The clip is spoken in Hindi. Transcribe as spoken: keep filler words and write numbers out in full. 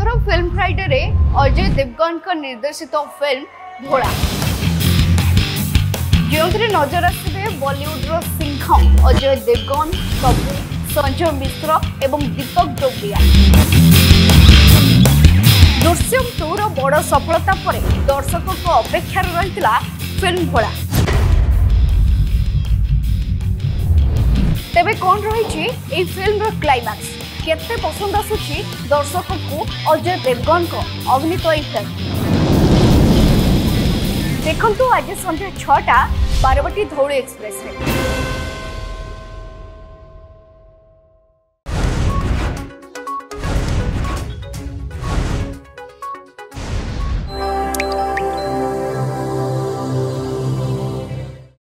एथर फिल्म फ्राइडे रे अजय देवगन का निर्देशित फिल्म भोला जो नजर आसबे बॉलीवुड रो सिंह अजय देवगन कपूर संजय मिश्र एवं दीपक डोबरिया। दृश्यम टू रो बड़ सफलता पर दर्शकों को अपेक्षा रही फिल्म भोला। तेबे कौन रही फिल्म रो क्लाइमैक्स केते पसंद आसुची दर्शकों को अजय देवगन को अभिनीत फिल्म देखंतु आज संध्या छटा बारवाटी धौली एक्सप्रेस रे।